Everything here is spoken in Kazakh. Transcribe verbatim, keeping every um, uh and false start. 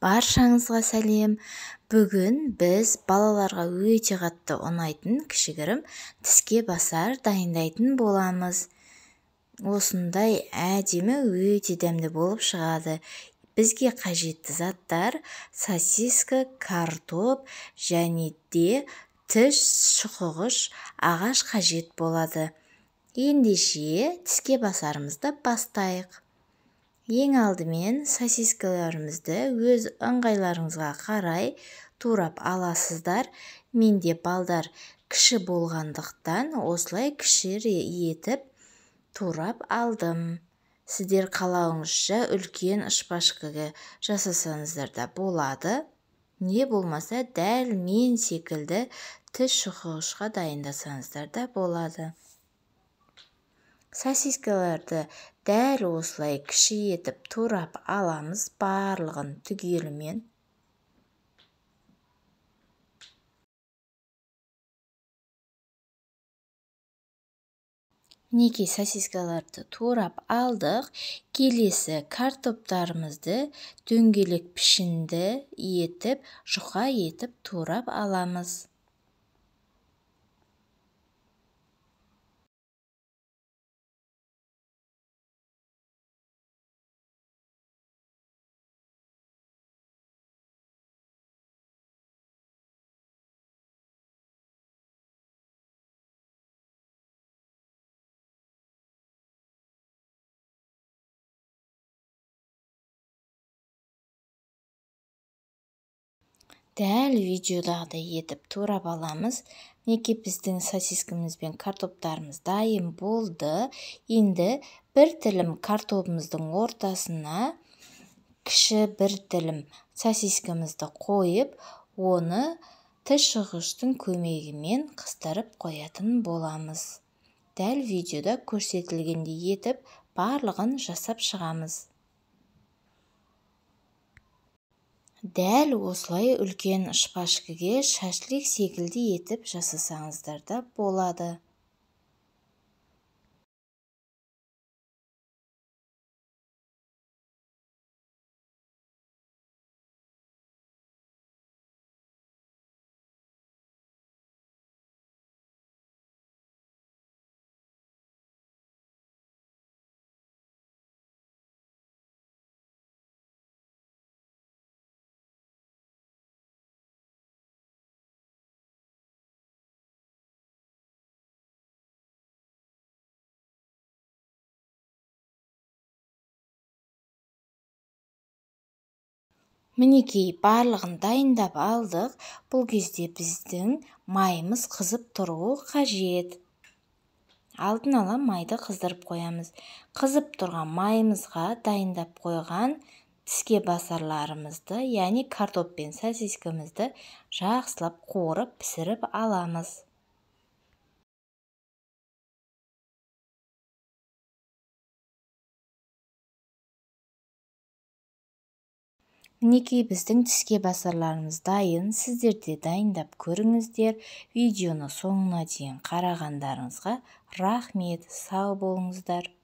Баршаңызға сәлем. Бүгін біз балаларға өте қатты ұнайтын кішігірім тіске басар дайындайтын боламыз. Осындай әдемі өте дәмді болып шығады. Бізге қажетті заттар сосиска, картоп және де тіс шұқығыш ағаш қажет болады. Ендеше тіске басарымызды бастайық. Ең алдымен сосискаларымызды өз ыңғайларыңызға қарай турап аласыздар. Менде балдар кіші болғандықтан осылай кіші етіп турап алдым. Сіздер қалауыңызша үлкен шпажкаға жасасаңыздар да болады. Не болмаса дәл мен секілді тіс шұқығышқа дайындасаңыздар да болады. Сосискаларды дәл осылай кіші етіп турап аламыз барлығын түгелімен. Мінекей сосискаларды турап алдық. Келесі картоптарымызды дөңгелек пішінді етіп, жұқа етіп турап аламыз. Дәл видеодағыдай етіп турап аламыз. Неке біздің сосискамыз бен картоптарымыз дайын болды. Енді бір тілім картопымыздың ортасына кіші бір тілім сосискамызды қойып, оны тіс шұқығыштың көмегімен қыстырып қоятын боламыз. Дәл видеода көрсетілгендей етіп барлығын жасап шығамыз. Дәл осылай үлкен шпажкаға шашлик секілді етіп жасасаңыздар да болады. Мінекей барлығын дайындап алдық. Бұл кезде біздің майымыз қызып тұруы қажет. Алдын ала майды қыздырып қоямыз. Қызып тұрған майымызға дайындап қойған тіске басарларымызды, яғни картоп пен сосискамызды жақсылап қуырып пісіріп аламыз. Мінекей біздің тіске басарларымыз дайын. Сіздер де дайындап көріңіздер. Видеоны соңына дейін қарағандарыңызға рахмет. Сау болыңыздар.